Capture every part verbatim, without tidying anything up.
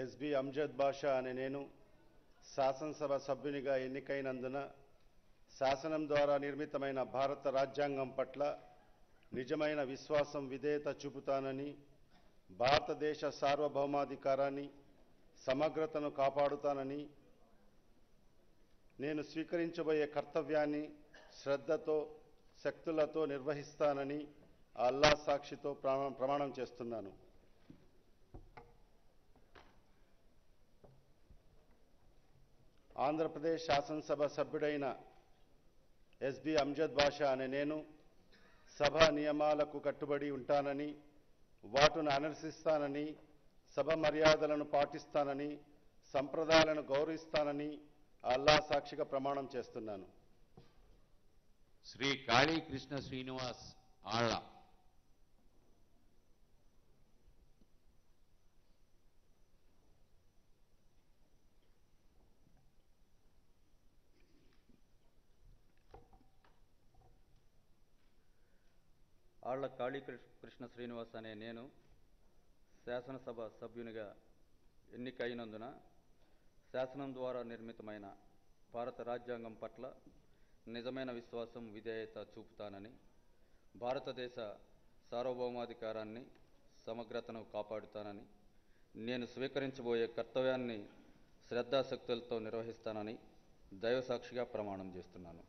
SB Amjad బాషా అనే నేను శాసనసభ సభ్యునిగా ఎన్నికైనందున శాసనం ద్వారా నిర్మితమైన భారత రాజ్యాంగం పట్ల నిజమైన విశ్వాసం విధేయత చూపుతానని, భారతదేశ సార్వభౌమాధికారాన్ని సమగ్రతను కాపాడుతానని, నేను స్వీకరించబోయే కర్తవ్యాన్ని శ్రద్ధతో శక్తులతో నిర్వహిస్తానని అల్లా సాక్షితో ప్రమాణం చేస్తున్నాను. ఆంధ్రప్రదేశ్ శాసనసభ సభ్యుడైన ఎస్బి అమ్జద్ బాషా అనే నేను సభ నియమాలకు కట్టుబడి ఉంటానని, వాటిని అనుసరిస్తానని, సభ మర్యాదలను పాటిస్తానని, సంప్రదాయాలను గౌరవిస్తానని అల్లా సాక్షిగా ప్రమాణం చేస్తున్నాను. శ్రీ కాళీ కృష్ణ శ్రీనివాస్ ఆళ్ళ. ఆళ్ల కాళీ కృష్ణ శ్రీనివాస్ అనే నేను శాసనసభ సభ్యునిగా ఎన్నికైనందున శాసనం ద్వారా నిర్మితమైన భారత రాజ్యాంగం పట్ల నిజమైన విశ్వాసం విధేయత చూపుతానని, భారతదేశ సార్వభౌమాధికారాన్ని సమగ్రతను కాపాడుతానని, నేను స్వీకరించబోయే కర్తవ్యాన్ని శ్రద్ధాశక్తులతో నిర్వహిస్తానని దైవసాక్షిగా ప్రమాణం చేస్తున్నాను.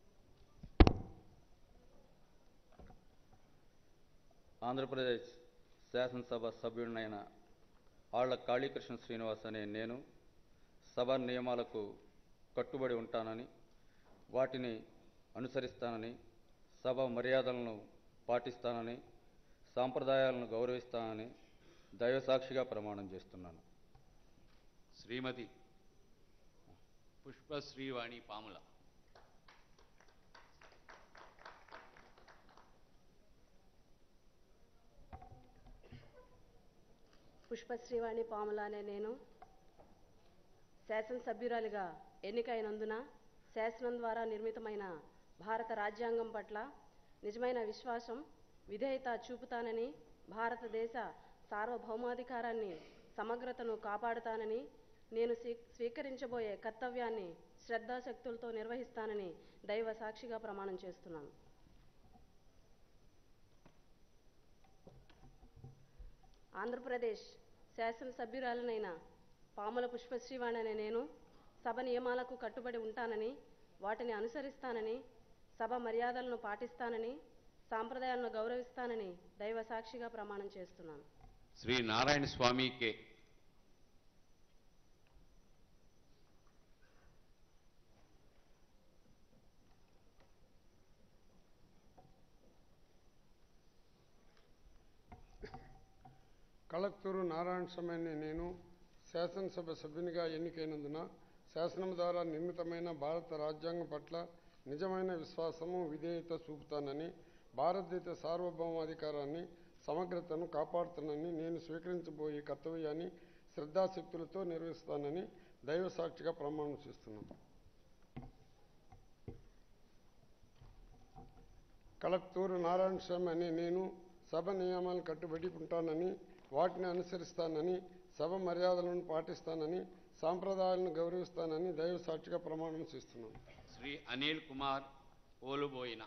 ఆంధ్రప్రదేశ్ శాసనసభ సభ్యుడినైన ఆళ్ల కాళీకృష్ణ శ్రీనివాస్ అనే నేను సభ నియమాలకు కట్టుబడి ఉంటానని, వాటిని అనుసరిస్తానని, సభ మర్యాదలను పాటిస్తానని, సాంప్రదాయాలను గౌరవిస్తానని దైవసాక్షిగా ప్రమాణం చేస్తున్నాను. శ్రీమతి పుష్పశ్రీవాణి పాముల. పుష్పశ్రీవాణి పాముల అనే నేను శాసనసభ్యురాలిగా ఎన్నికైనందున శాసనం ద్వారా నిర్మితమైన భారత రాజ్యాంగం పట్ల నిజమైన విశ్వాసం విధేయత చూపుతానని, భారతదేశ సార్వభౌమాధికారాన్ని సమగ్రతను కాపాడుతానని, నేను స్వీకరించబోయే కర్తవ్యాన్ని శ్రద్ధాశక్తులతో నిర్వహిస్తానని దైవ సాక్షిగా ప్రమాణం చేస్తున్నాను. ఆంధ్రప్రదేశ్ శాసనసభ్యురాలనైన పాముల పుష్పశ్రీవాణి అనే నేను సభ నియమాలకు కట్టుబడి ఉంటానని, వాటిని అనుసరిస్తానని, సభ మర్యాదలను పాటిస్తానని, సాంప్రదాయాలను గౌరవిస్తానని దైవ సాక్షిగా ప్రమాణం చేస్తున్నాను. శ్రీ నారాయణ స్వామి కే. కలెక్టరు నారాయణ స్వామి అనే నేను శాసనసభ సభ్యునిగా ఎన్నికైనందున శాసనం ద్వారా నిర్మితమైన భారత రాజ్యాంగం పట్ల నిజమైన విశ్వాసము విధేయత చూపుతానని, భారతదేశ సార్వభౌమాధికారాన్ని సమగ్రతను కాపాడుతానని, నేను స్వీకరించబోయే కర్తవ్యాన్ని శ్రద్ధాశక్తులతో నిర్వహిస్తానని దైవసాక్షిగా ప్రమాణం చేస్తున్నాను. కలెక్టరు నారాయణ స్వామి అనే నేను సభ నియమాలను కట్టుబడి ఉంటానని, వాటిని అనుసరిస్తానని, సభ మర్యాదలను పాటిస్తానని, సాంప్రదాయాలను గౌరవిస్తానని దైవ సాక్షిగా ప్రమాణం చేస్తున్నాను. శ్రీ అనిల్ కుమార్ పోలుబోయిన.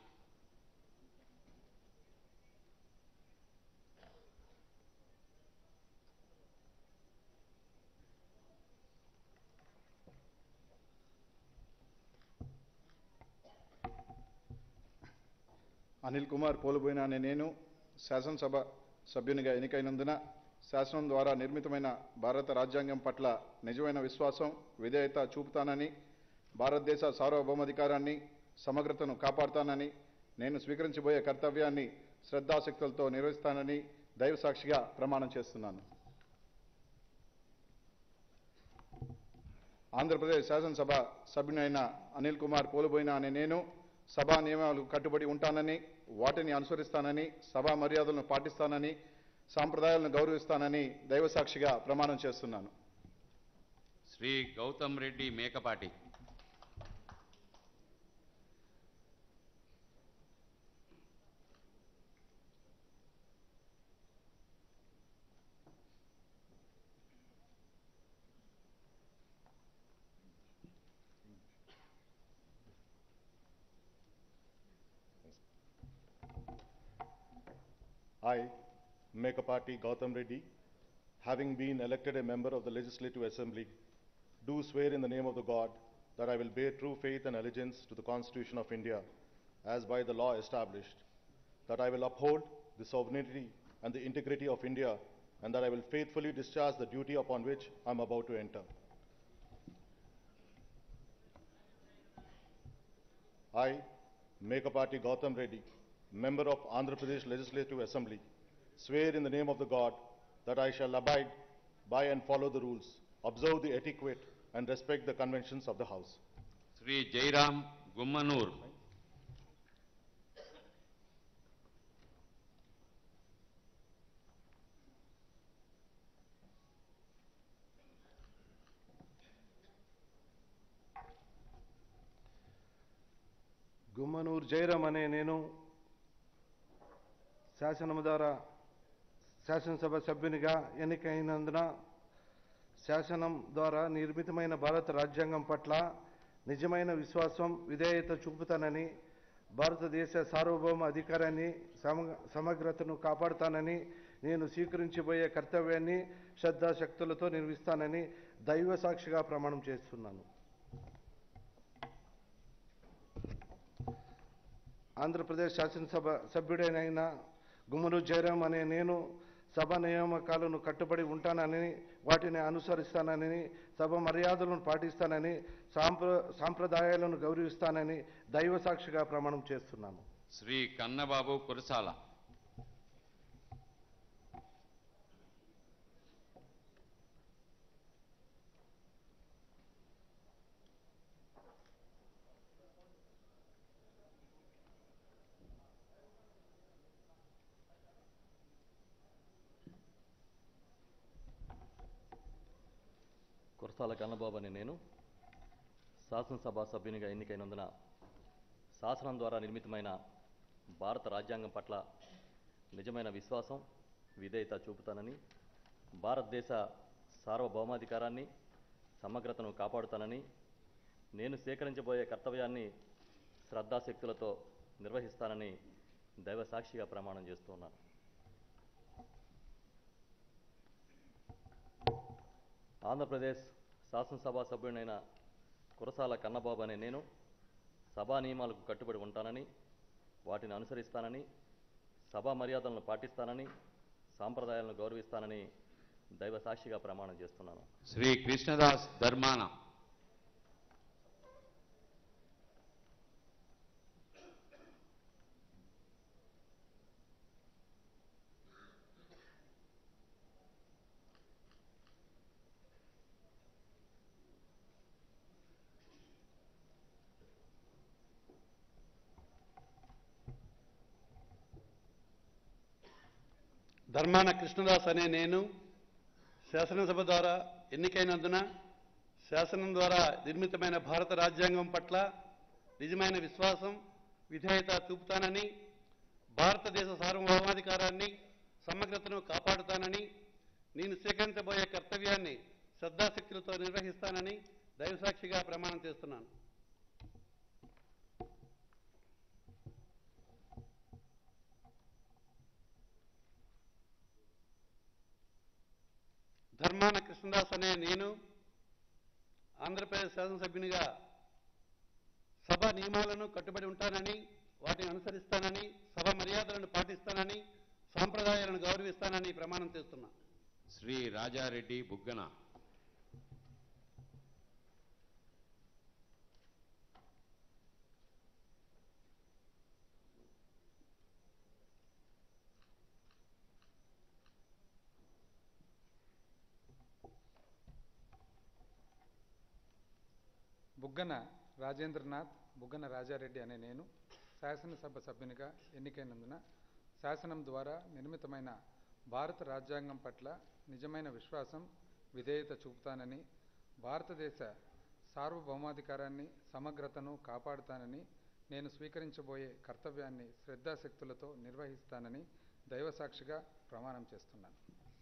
అనిల్ కుమార్ పోలుబోయిన అనే నేను శాసనసభ సభ్యునిగా ఎన్నికైనందున శాసనం ద్వారా నిర్మితమైన భారత రాజ్యాంగం పట్ల నిజమైన విశ్వాసం విధేయత చూపుతానని, భారతదేశ సార్వభౌమాధికారాన్ని సమగ్రతను కాపాడుతానని, నేను స్వీకరించబోయే కర్తవ్యాన్ని శ్రద్ధాశక్తులతో నిర్వహిస్తానని దైవసాక్షిగా ప్రమాణం చేస్తున్నాను. ఆంధ్రప్రదేశ్ శాసనసభ సభ్యునైన అనిల్ కుమార్ పోలుబోయిన అనే నేను సభా నియమాలకు కట్టుబడి ఉంటానని, వాటిని అనుసరిస్తానని, సభా మర్యాదలను పాటిస్తానని, సాంప్రదాయాలను గౌరవిస్తానని దైవసాక్షిగా ప్రమాణం చేస్తున్నాను. Shri Gautam Reddy Mekapati. I, Mekapati Gautam Reddy, having been elected a member of the Legislative Assembly, do swear in the name of the God that I will bear true faith and allegiance to the Constitution of India as by the law established, that I will uphold the sovereignty and the integrity of India, and that I will faithfully discharge the duty upon which I am about to enter. I, Mekapati Gautam Reddy, member of Andhra Pradesh Legislative Assembly, swear in the name of the God that I shall abide by and follow the rules, observe the etiquette, and respect the conventions of the House. Sri Jairam Gummanur. Gummanuru Jayaram అనే నేను శాసనం ద్వారా శాసనసభ సభ్యునిగా ఎన్నికైనందున శాసనం ద్వారా నిర్మితమైన భారత రాజ్యాంగం పట్ల నిజమైన విశ్వాసం విధేయత చూపుతానని, భారతదేశ సార్వభౌమ అధికారాన్ని సమగ్రతను కాపాడుతానని, నేను స్వీకరించబోయే కర్తవ్యాన్ని శ్రద్ధాశక్తులతో నిర్వహిస్తానని దైవ సాక్షిగా ప్రమాణం చేస్తున్నాను. ఆంధ్రప్రదేశ్ శాసనసభ సభ్యుడైన గుమ్మనూరు జయరాం అనే నేను సభ నియామకాలను కట్టుబడి ఉంటానని, వాటిని అనుసరిస్తానని, సభ మర్యాదలను పాటిస్తానని, సాంప్ర సాంప్రదాయాలను గౌరవిస్తానని దైవ సాక్షిగా ప్రమాణం చేస్తున్నాను. శ్రీ కన్నబాబు కురసాల. కురసాల కన్నబాబు అనే నేను శాసనసభ సభ్యునిగా ఎన్నికైనందున శాసనం ద్వారా నిర్మితమైన భారత రాజ్యాంగం పట్ల నిజమైన విశ్వాసం విధేయత చూపుతానని, భారతదేశ సార్వభౌమాధికారాన్ని సమగ్రతను కాపాడుతానని, నేను స్వీకరించబోయే కర్తవ్యాన్ని శ్రద్ధాశక్తులతో నిర్వహిస్తానని దైవ సాక్షిగా ప్రమాణం చేస్తున్నాను. ఆంధ్రప్రదేశ్ శాసనసభ సభ్యుడైన కురసాల కన్నబాబు అనే నేను సభా నియమాలకు కట్టుబడి ఉంటానని, వాటిని అనుసరిస్తానని, సభా మర్యాదలను పాటిస్తానని, సాంప్రదాయాలను గౌరవిస్తానని దైవ సాక్షిగా ప్రమాణం చేస్తున్నాను. శ్రీ కృష్ణదాస్ ధర్మాన. ధర్మాన కృష్ణదాస్ అనే నేను శాసనసభ ద్వారా ఎన్నికైనందున శాసనం ద్వారా నిర్మితమైన భారత రాజ్యాంగం పట్ల నిజమైన విశ్వాసం విధేయత చూపుతానని, భారతదేశ సార్వభౌమాధికారాన్ని సమగ్రతను కాపాడుతానని, నేను స్వీకరించబోయే కర్తవ్యాన్ని శ్రద్ధాశక్తులతో నిర్వహిస్తానని దైవసాక్షిగా ప్రమాణం చేస్తున్నాను. ధర్మాన కృష్ణదాస్ అనే నేను ఆంధ్రప్రదేశ్ శాసనసభ్యునిగా సభ నియమాలను కట్టుబడి ఉంటానని, వాటిని అనుసరిస్తానని, సభ మర్యాదలను పాటిస్తానని, సాంప్రదాయాలను గౌరవిస్తానని ప్రమాణం చేస్తున్నా. శ్రీ రాజారెడ్డి బుగ్గన. బుగ్గన రాజేంద్రనాథ్ బుగ్గన రాజారెడ్డి అనే నేను శాసనసభ సభ్యునిగా ఎన్నికైనందున శాసనం ద్వారా నిర్మితమైన భారత రాజ్యాంగం పట్ల నిజమైన విశ్వాసం విధేయత చూపుతానని, భారతదేశ సార్వభౌమాధికారాన్ని సమగ్రతను కాపాడుతానని, నేను స్వీకరించబోయే కర్తవ్యాన్ని శ్రద్ధాశక్తులతో నిర్వహిస్తానని దైవసాక్షిగా ప్రమాణం చేస్తున్నాను.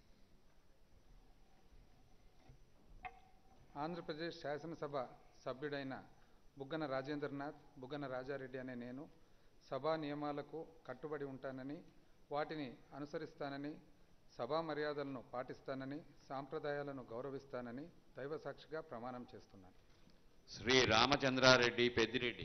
ఆంధ్రప్రదేశ్ శాసనసభ సభ్యుడైన బుగ్గన రాజేంద్రనాథ్ బుగ్గన రాజారెడ్డి అనే నేను సభా నియమాలకు కట్టుబడి ఉంటానని, వాటిని అనుసరిస్తానని సభా మర్యాదలను పాటిస్తానని సాంప్రదాయాలను గౌరవిస్తానని దైవ సాక్షిగా ప్రమాణం చేస్తున్నాను. శ్రీ రామచంద్రారెడ్డి పెద్దిరెడ్డి.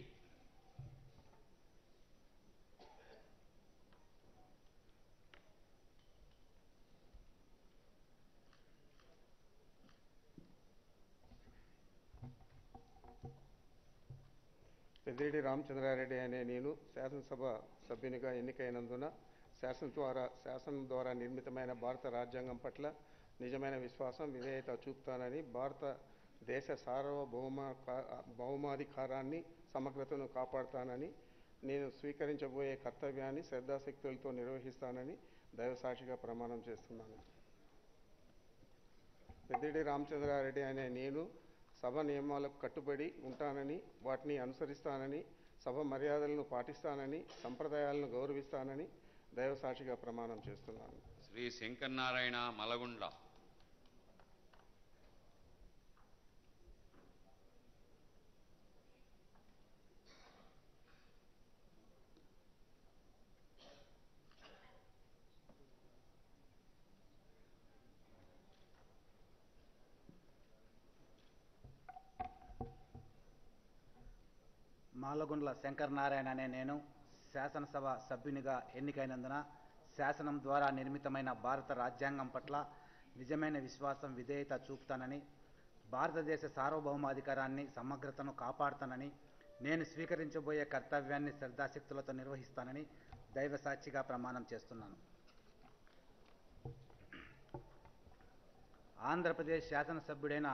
పెద్దిరెడ్డి రామచంద్రారెడ్డి అనే నేను శాసనసభ సభ్యునిగా ఎన్నికైనందున శాసనం ద్వారా శాసనం ద్వారా నిర్మితమైన భారత రాజ్యాంగం పట్ల నిజమైన విశ్వాసం విధేయత చూపుతానని భారత దేశ సార్వభౌమ భౌమాధికారాన్ని సమగ్రతను కాపాడుతానని నేను స్వీకరించబోయే కర్తవ్యాన్ని శ్రద్ధాశక్తులతో నిర్వహిస్తానని దైవసాక్షిగా ప్రమాణం చేస్తున్నాను. పెద్దిరెడ్డి రామచంద్రారెడ్డి అనే నేను సభ నియమాలకు కట్టుబడి ఉంటానని వాటిని అనుసరిస్తానని సభ మర్యాదలను పాటిస్తానని సంప్రదాయాలను గౌరవిస్తానని దైవసాక్షిగా ప్రమాణం చేస్తున్నాను. శ్రీ శంకరనారాయణ మలగుండ్ల. మాలగుండ్ల శంకరనారాయణ అనే నేను శాసనసభ సభ్యునిగా ఎన్నికైనందున శాసనం ద్వారా నిర్మితమైన భారత రాజ్యాంగం పట్ల నిజమైన విశ్వాసం విధేయత చూపుతానని భారతదేశ సార్వభౌమాధికారాన్ని సమగ్రతను కాపాడుతానని నేను స్వీకరించబోయే కర్తవ్యాన్ని శ్రద్ధాశక్తులతో నిర్వహిస్తానని దైవ సాక్షిగా ప్రమాణం చేస్తున్నాను. ఆంధ్రప్రదేశ్ శాసనసభ్యుడైన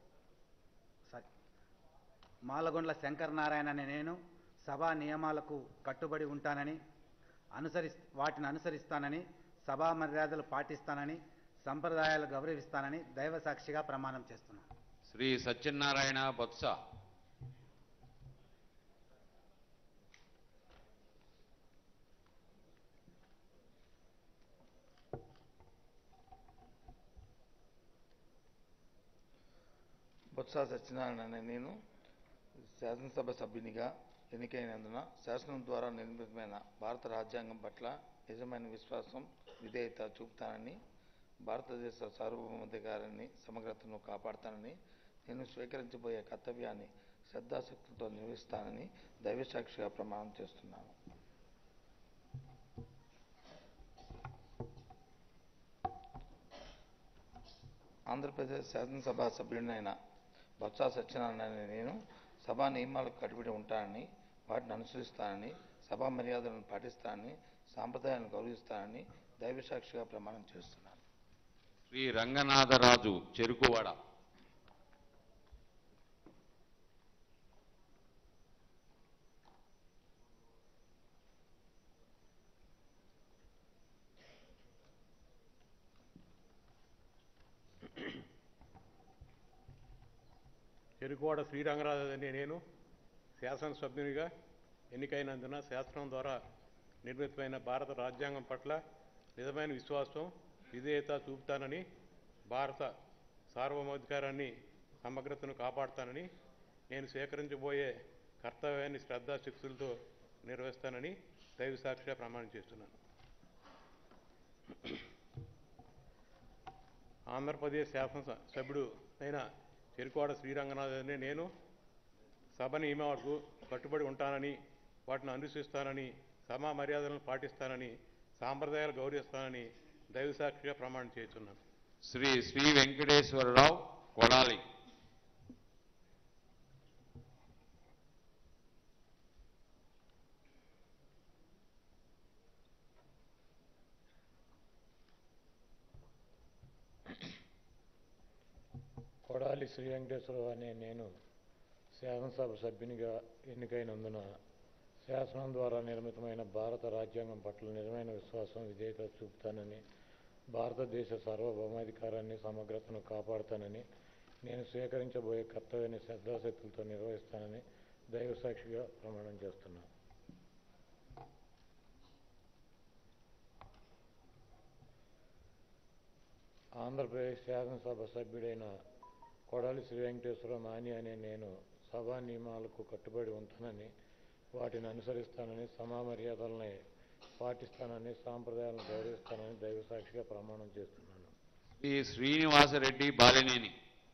మాలగుండ్ల శంకరనారాయణ అనే నేను సభా నియమాలకు కట్టుబడి ఉంటానని అనుసరి వాటిని అనుసరిస్తానని సభా మర్యాదలు పాటిస్తానని సంప్రదాయాలు గౌరవిస్తానని దైవ సాక్షిగా ప్రమాణం చేస్తున్నాను. శ్రీ సత్యనారాయణ బొత్స. బొత్స సత్యనారాయణ అనే నేను శాసనసభ సభ్యునిగా ఎన్నికైనందున శాసనం ద్వారా నిర్మితమైన భారత రాజ్యాంగం పట్ల నిజమైన విశ్వాసం విధేయత చూపుతానని భారతదేశ సార్వభౌమాధికారాన్ని సమగ్రతను కాపాడుతానని నేను స్వీకరించబోయే కర్తవ్యాన్ని శ్రద్ధాశక్తులతో నిర్వహిస్తానని దైవసాక్షిగా ప్రమాణం చేస్తున్నాను. ఆంధ్రప్రదేశ్ శాసనసభ సభ్యుడినైన బొత్స సత్యనారాయణ అనే నేను సభా నియమాలకు కట్టుబడి ఉంటానని వాటిని అనుసరిస్తానని సభా మర్యాదలను పాటిస్తానని సాంప్రదాయాలను గౌరవిస్తానని దైవసాక్షిగా ప్రమాణం చేస్తున్నాను. శ్రీ రంగనాథరాజు చెరుకువాడ. చెరుకువాడ శ్రీరంగరాజు అనే నేను శాసనసభ్యునిగా ఎన్నికైనందున శాసనం ద్వారా నిర్మితమైన భారత రాజ్యాంగం పట్ల నిజమైన విశ్వాసం విధేయత చూపుతానని భారత సార్వభౌమాధికారాన్ని సమగ్రతను కాపాడుతానని నేను స్వీకరించబోయే కర్తవ్యాన్ని శ్రద్ధాశక్తులతో నిర్వహిస్తానని దైవసాక్షిగా ప్రమాణం చేస్తున్నాను. ఆంధ్రప్రదేశ్ శాసనసభ్యుడు అయిన చెరుకువాడ శ్రీరంగనాథ్ అనే నేను సభ నియమాలకు కట్టుబడి ఉంటానని వాటిని అనుసరిస్తానని సభా మర్యాదలను పాటిస్తానని సాంప్రదాయాలు గౌరవిస్తానని దైవసాక్షిగా ప్రమాణం చేస్తున్నాను. శ్రీ శ్రీ వెంకటేశ్వరరావు కొడాలి. కొడాలి శ్రీ వెంకటేశ్వరరావు అనే నేను శాసనసభ సభ్యునిగా ఎన్నికైనందున శాసనం ద్వారా నిర్మితమైన భారత రాజ్యాంగం పట్ల నిజమైన విశ్వాసం విధేయత చూపుతానని భారతదేశ సార్వభౌమాధికారాన్ని సమగ్రతను కాపాడుతానని నేను స్వీకరించబోయే కర్తవ్యాన్ని శ్రద్ధాశక్తులతో నిర్వహిస్తానని దైవసాక్షిగా ప్రమాణం చేస్తున్నాను. ఆంధ్రప్రదేశ్ శాసనసభ సభ్యుడైన కొడాలి శ్రీ వెంకటేశ్వర నాని అనే నేను సభా నియమాలకు కట్టుబడి ఉంటానని వాటిని అనుసరిస్తానని సమా మర్యాదలని పాటిస్తానని సాంప్రదాయాలను గౌరవిస్తానని దైవసాక్షిగా ప్రమాణం చేస్తున్నాను. శ్రీ శ్రీనివాసరెడ్డి బాలినేని.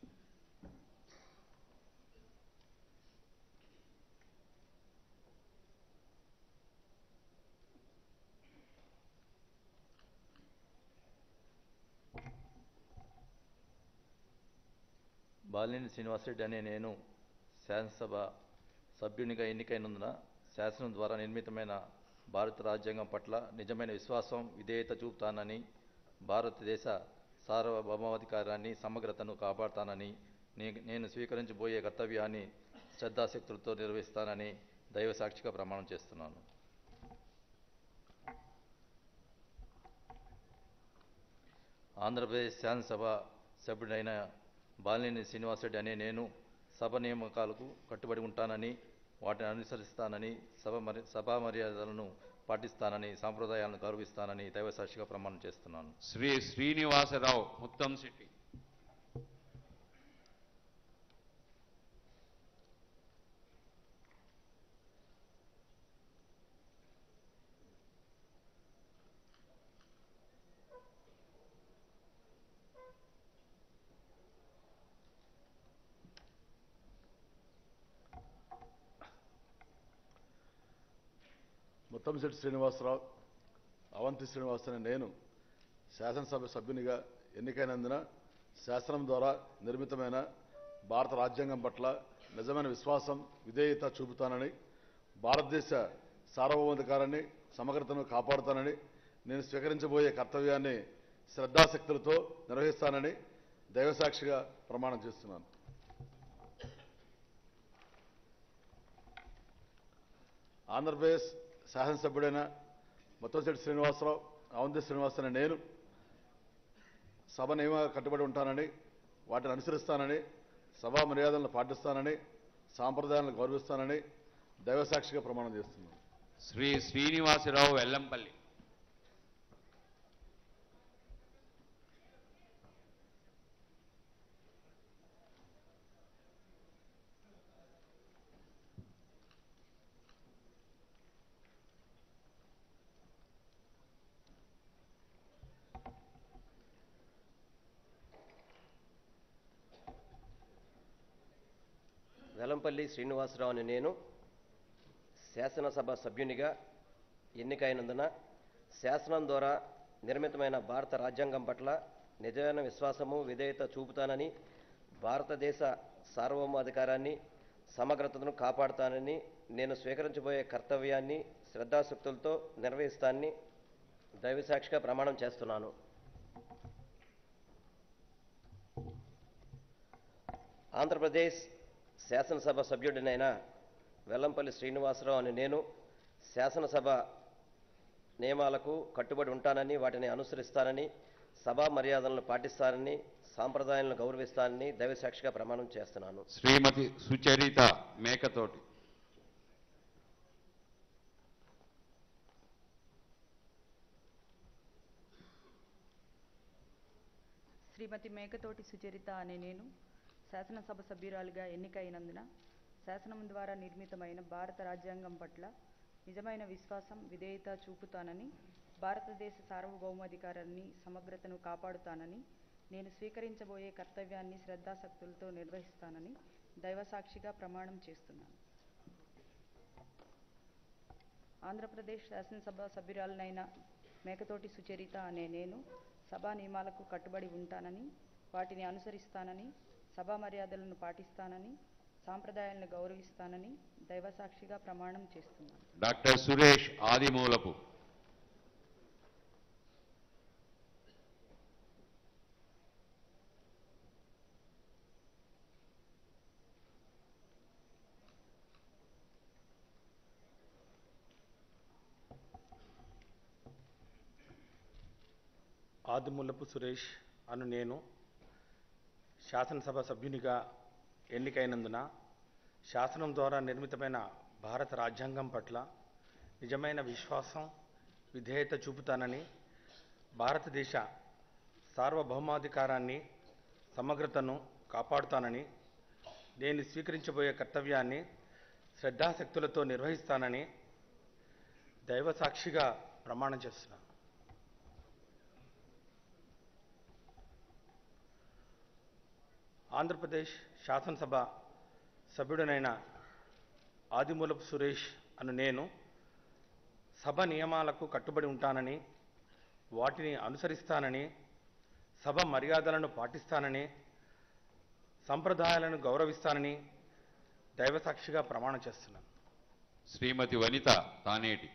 బాలినేని శ్రీనివాసరెడ్డి అనే నేను శాసనసభ సభ్యునిగా ఎన్నికైనందున శాసనం ద్వారా నిర్మితమైన భారత రాజ్యాంగం పట్ల నిజమైన విశ్వాసం విధేయత చూపుతానని భారతదేశ సార్వభౌమాధికారాన్ని సమగ్రతను కాపాడుతానని నేను స్వీకరించబోయే కర్తవ్యాన్ని శ్రద్ధాశక్తులతో నిర్వహిస్తానని దైవసాక్షిగా ప్రమాణం చేస్తున్నాను. ఆంధ్రప్రదేశ్ శాసనసభ సభ్యుడైన బాలినేని శ్రీనివాసరెడ్డి అనే నేను సభ నియామకాలకు కట్టుబడి ఉంటానని వాటిని అనుసరిస్తానని సభ మరి సభా మర్యాదలను పాటిస్తానని సాంప్రదాయాలను గౌరవిస్తానని దైవసాక్షిగా ప్రమాణం చేస్తున్నాను. శ్రీ శ్రీనివాసరావు ముత్తంశెట్టి. ముత్తంశెట్టి శ్రీనివాసరావు అవంతి శ్రీనివాస్ అనే నేను శాసనసభ సభ్యునిగా ఎన్నికైనందున శాసనం ద్వారా నిర్మితమైన భారత రాజ్యాంగం పట్ల నిజమైన విశ్వాసం విధేయత చూపుతానని భారతదేశ సార్వభౌమాధికారాన్ని సమగ్రతను కాపాడుతానని నేను స్వీకరించబోయే కర్తవ్యాన్ని శ్రద్ధాశక్తులతో నిర్వహిస్తానని దైవసాక్షిగా ప్రమాణం చేస్తున్నాను. ఆంధ్రప్రదేశ్ శాసనసభ్యుడైన ముత్తంశెట్టి శ్రీనివాసరావు అవంతి శ్రీనివాస్ అనే నేను సభ నియమాలకు కట్టుబడి ఉంటానని వాటిని అనుసరిస్తానని సభా మర్యాదలను పాటిస్తానని సాంప్రదాయాలను గౌరవిస్తానని దైవసాక్షిగా ప్రమాణం చేస్తున్నాను. శ్రీ శ్రీనివాసరావు వెల్లంపల్లి. వెల్లంపల్లి శ్రీనివాసరావు అనే నేను శాసనసభ సభ్యునిగా ఎన్నికైనందున శాసనం ద్వారా నిర్మితమైన భారత రాజ్యాంగం పట్ల నిజమైన విశ్వాసము విధేయత చూపుతానని భారతదేశ సార్వభౌమాధికారాన్ని సమగ్రతను కాపాడుతానని నేను స్వీకరించబోయే కర్తవ్యాన్ని శ్రద్ధాశక్తులతో నిర్వహిస్తానని దైవసాక్షిగా ప్రమాణం చేస్తున్నాను. ఆంధ్రప్రదేశ్ శాసనసభ సభ్యుడినైన వెల్లంపల్లి శ్రీనివాసరావు అని నేను శాసనసభ నియమాలకు కట్టుబడి ఉంటానని వాటిని అనుసరిస్తానని సభా మర్యాదలను పాటిస్తానని సాంప్రదాయాలను గౌరవిస్తానని దైవసాక్షిగా ప్రమాణం చేస్తున్నాను. శ్రీమతి సుచరిత మేకతోటి. శ్రీమతి మేకతోటి సుచరిత అనే నేను శాసనసభ సభ్యురాలిగా ఎన్నికైనందున శాసనం ద్వారా నిర్మితమైన భారత రాజ్యాంగం పట్ల నిజమైన విశ్వాసం విధేయత చూపుతానని భారతదేశ సార్వభౌమాధికారాన్ని సమగ్రతను కాపాడుతానని నేను స్వీకరించబోయే కర్తవ్యాన్ని శ్రద్ధాశక్తులతో నిర్వహిస్తానని దైవసాక్షిగా ప్రమాణం చేస్తున్నాను. ఆంధ్రప్రదేశ్ శాసనసభ సభ్యురాలనైన మేకతోటి సుచరిత అనే నేను సభా నియమాలకు కట్టుబడి ఉంటానని వాటిని అనుసరిస్తానని సభా మర్యాదలను పాటిస్తానని సాంప్రదాయాలను గౌరవిస్తానని దైవసాక్షిగా ప్రమాణం చేస్తున్నాను. డాక్టర్ సురేష్ ఆదిమూలపు. ఆదిమూలపు సురేష్ అను నేను శాసనసభ సభ్యునిగా ఎన్నికైనందున శాసనం ద్వారా నిర్మితమైన భారత రాజ్యాంగం పట్ల నిజమైన విశ్వాసం విధేయత చూపుతానని భారతదేశ సార్వభౌమాధికారాన్ని సమగ్రతను కాపాడుతానని నేను స్వీకరించబోయే కర్తవ్యాన్ని శ్రద్ధాశక్తులతో నిర్వహిస్తానని దైవసాక్షిగా ప్రమాణం చేస్తున్నాను. ఆంధ్రప్రదేశ్ శాసనసభ సభ్యుడనైన ఆదిమూలపు సురేష్ అను నేను సభ నియమాలకు కట్టుబడి ఉంటానని, వాటిని అనుసరిస్తానని, సభ మర్యాదలను పాటిస్తానని, సంప్రదాయాలను గౌరవిస్తానని దైవసాక్షిగా ప్రమాణం చేస్తున్నాను. శ్రీమతి వనిత తానేటి.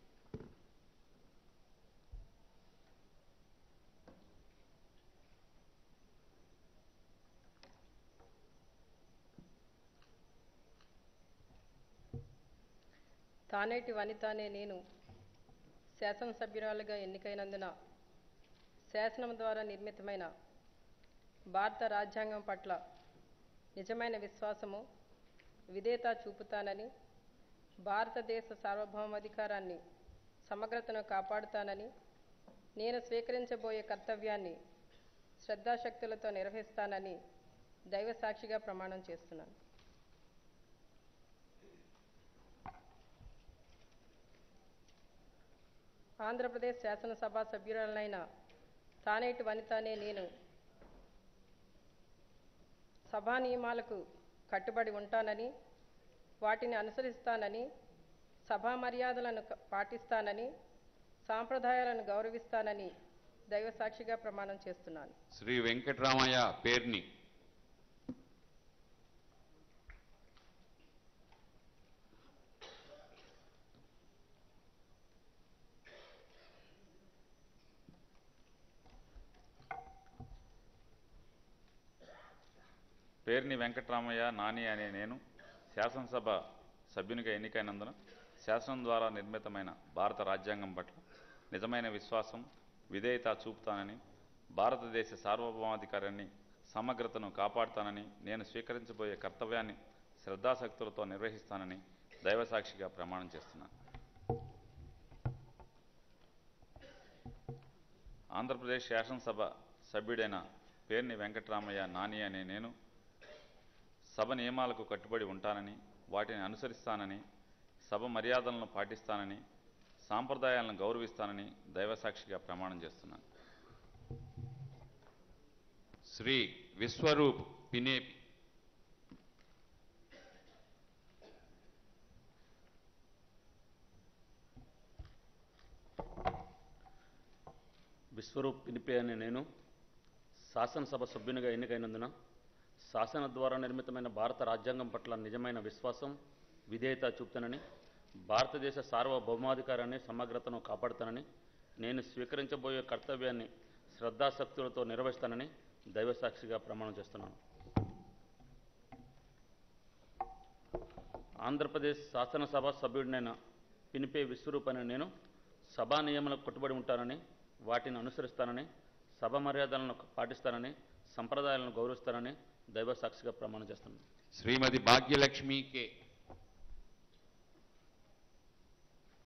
తానేటి వనిత అనే నేను శాసనసభ్యురాలుగా ఎన్నికైనందున శాసనం ద్వారా నిర్మితమైన భారత రాజ్యాంగం పట్ల నిజమైన విశ్వాసము, విధేయత చూపుతానని, భారతదేశ సార్వభౌమాధికారాన్ని, సమగ్రతను కాపాడుతానని, నేను స్వీకరించబోయే కర్తవ్యాన్ని శ్రద్ధాశక్తులతో నిర్వహిస్తానని దైవ సాక్షిగా ప్రమాణం చేస్తున్నాను. ఆంధ్రప్రదేశ్ శాసనసభ సభ్యురాలైన తానేటి వనిత అనే నేను సభా నియమాలకు కట్టుబడి ఉంటానని, వాటిని అనుసరిస్తానని, సభా మర్యాదలను పాటిస్తానని, సాంప్రదాయాలను గౌరవిస్తానని దైవ సాక్షిగా ప్రమాణం చేస్తున్నాను. శ్రీ వెంకటరామయ్య పేర్ని. పేర్ని వెంకటరామయ్య నాని అనే నేను శాసనసభ సభ్యునిగా ఎన్నికైనందున శాసనం ద్వారా నిర్మితమైన భారత రాజ్యాంగం పట్ల నిజమైన విశ్వాసం, విధేయత చూపుతానని, భారతదేశ సార్వభౌమాధికారాన్ని, సమగ్రతను కాపాడుతానని, నేను స్వీకరించబోయే కర్తవ్యాన్ని శ్రద్ధాశక్తులతో నిర్వహిస్తానని దైవసాక్షిగా ప్రమాణం చేస్తున్నాను. ఆంధ్రప్రదేశ్ శాసనసభ సభ్యుడైన పేర్ని వెంకటరామయ్య నాని అనే నేను సభ నియమాలకు కట్టుబడి ఉంటానని, వాటిని అనుసరిస్తానని, సభ మర్యాదలను పాటిస్తానని, సాంప్రదాయాలను గౌరవిస్తానని దైవసాక్షిగా ప్రమాణం చేస్తున్నాను. శ్రీ విశ్వరూప్ పినేపి. విశ్వరూప్ పినిపే అనే నేను శాసనసభ సభ్యునిగా ఎన్నికైనందున శాసన ద్వారా నిర్మితమైన భారత రాజ్యాంగం పట్ల నిజమైన విశ్వాసం, విధేయత చూపుతానని, భారతదేశ సార్వభౌమాధికారాన్ని, సమగ్రతను కాపాడుతానని, నేను స్వీకరించబోయే కర్తవ్యాన్ని శ్రద్ధాశక్తులతో నిర్వహిస్తానని దైవసాక్షిగా ప్రమాణం చేస్తున్నాను. ఆంధ్రప్రదేశ్ శాసనసభ సభ్యుడినైన పినిపే విశ్వరూప్ అనే నేను సభా నియమాలకు కట్టుబడి ఉంటానని, వాటిని అనుసరిస్తానని, సభ మర్యాదలను పాటిస్తానని, సంప్రదాయాలను గౌరవిస్తానని దైవ సాక్షిగా ప్రమాణం చేస్తున్నాను. శ్రీమతి భాగ్యలక్ష్మి కె.